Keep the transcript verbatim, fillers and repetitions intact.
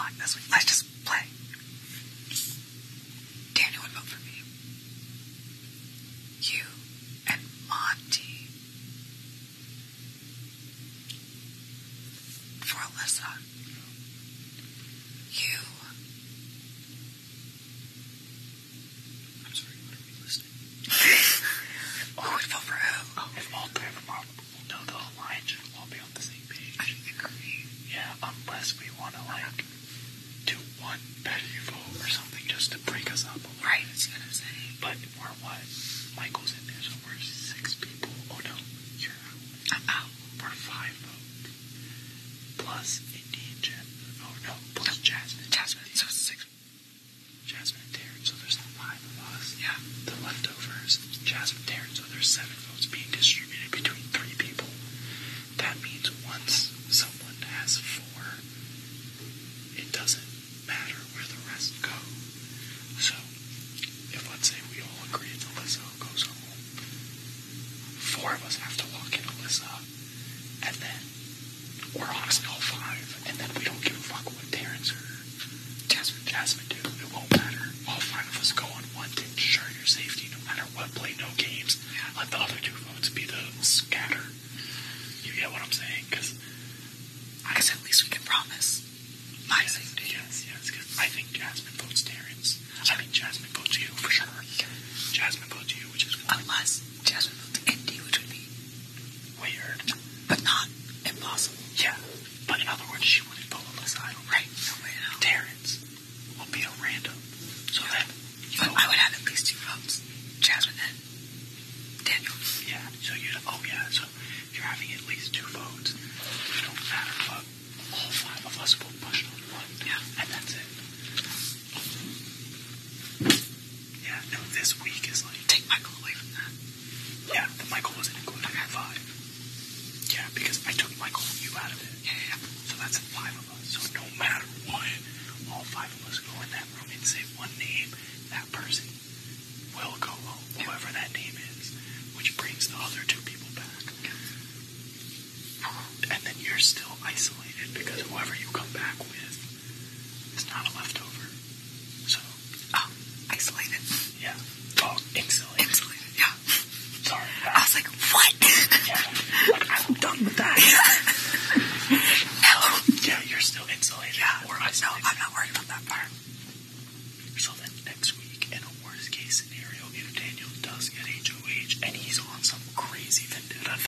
fine this week. Let's just play. Daniel would vote for me. You and Monty for Alyssa. You. I'm sorry, what are we listing? Who would vote for who? Oh, if all three of them are, no, the alliance should all be on the same page. I agree. Yeah, unless we want to, like, do one petty vote or something just to break us up a little. Right, that's what I'm saying. But we're what? Michael's in there, so we're six people. Oh no, you're out. I'm out. We're five votes. Plus Indy and Jen. Oh no, plus Jasmine. Jasmine, so it's six. Jasmine and Taryn, so there's five of us. Yeah. The leftovers, Jasmine, Taryn, so there's seven votes being distributed between three people. That means once someone has four, it doesn't matter where the rest go. So, if let's say we all agree it's Alyssa who goes home, four of us have to walk in Alyssa, and then, or honestly all five, and then we don't give a fuck what Terrence or Jasmine. Jasmine do. It won't matter. All five of us go on one to ensure your safety no matter what. Play no games. Let the other two votes be the scatter. You get what I'm saying? Because I guess at least we can promise my yes, safety. yes, yes. Because I think Jasmine votes Terrence. I mean, Jasmine votes you for sure. Jasmine votes you, which is one. Unless Jasmine votes Indy, which would be Weird. but not impossible. Yeah. But in other words, she wouldn't vote Alyssa. I don't Right. No way now. Terrence will be a random. So Yeah. then you But vote. I would have at least two votes. Jasmine and Daniel. Yeah. So you oh yeah. So if you're having at least two votes, it don't matter what. All five of us will push on one. Yeah. And that's it. Yeah. No, this week is like. Take Michael away from that. Yeah. The Michael wasn't included in five. Yeah, because I took Michael and you out of it. Yeah, yeah. So that's five of us. So no matter what, all five of us go in that room and say one name, that person will go home, whoever that name is, which brings the other two people back. And then you're still isolated because whoever you